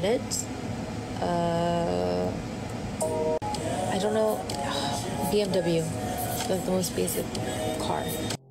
it. I don't know. BMW, the most basic car.